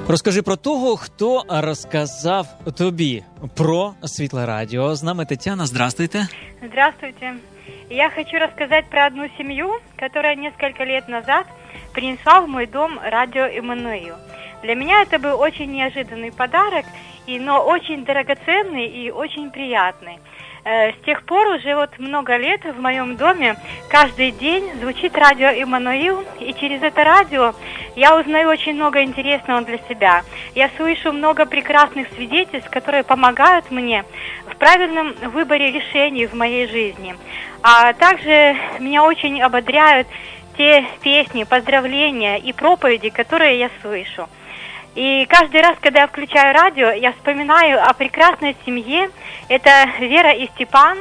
Розкажи про того, хто розказав тобі про Світле Радіо. З нами Тетяна. Здравствуйте. Здравствуйте. Я хочу рассказать про одну семью, которая несколько лет назад принесла в мой дом радио Эммануил. Для меня это был очень неожиданный подарок, но очень драгоценный и очень приятный. С тех пор уже много лет в моем доме каждый день звучит радио Эммануил, и через это радио я узнаю очень много интересного для себя. Я слышу много прекрасных свидетельств, которые помогают мне в правильном выборе решений в моей жизни. А также меня очень ободряют те песни, поздравления и проповеди, которые я слышу. И каждый раз, когда я включаю радио, я вспоминаю о прекрасной семье. Это Вера и Степан,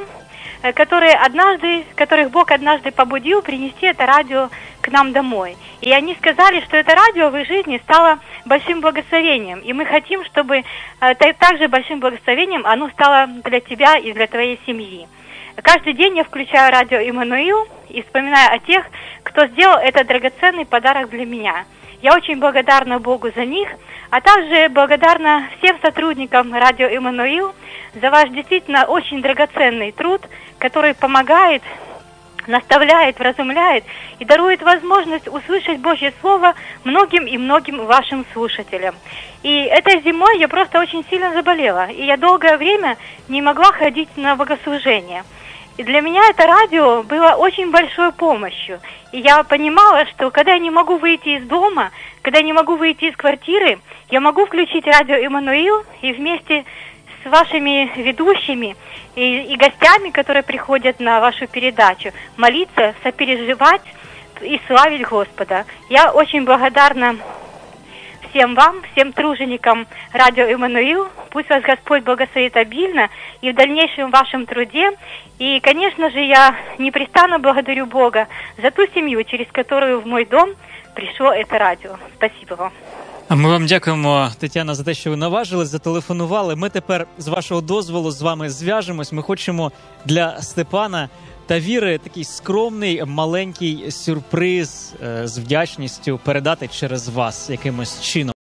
которых Бог однажды побудил принести это радио к нам домой. И они сказали, что это радио в их жизни стало большим благословением. И мы хотим, чтобы также большим благословением оно стало для тебя и для твоей семьи. Каждый день я включаю радио Эммануил и вспоминаю о тех, кто сделал этот драгоценный подарок для меня. Я очень благодарна Богу за них, а также благодарна всем сотрудникам радио Эммануил за ваш действительно очень драгоценный труд, который помогает, наставляет, вразумляет и дарует возможность услышать Божье Слово многим и многим вашим слушателям. И этой зимой я просто очень сильно заболела, и я долгое время не могла ходить на богослужение. И для меня это радио было очень большой помощью. И я понимала, что когда я не могу выйти из дома, когда я не могу выйти из квартиры, я могу включить радио Эммануил и вместе с вашими ведущими и гостями, которые приходят на вашу передачу, молиться, сопереживать и славить Господа. Я очень благодарна всем вам, всем труженикам радио Эммануил. Пусть вас Господь благословит обильно и в дальнейшем вашем труде. И, конечно же, я непрестанно благодарю Бога за ту семью, через которую в мой дом пришло это радио. Спасибо вам. А ми вам дякуємо, Тетяна, за те, що ви наважились, зателефонували. Ми тепер, з вашого дозволу, з вами зв'яжемось. Ми хочемо для Степана та Віри такий скромний, маленький сюрприз з вдячністю передати через вас якимось чином.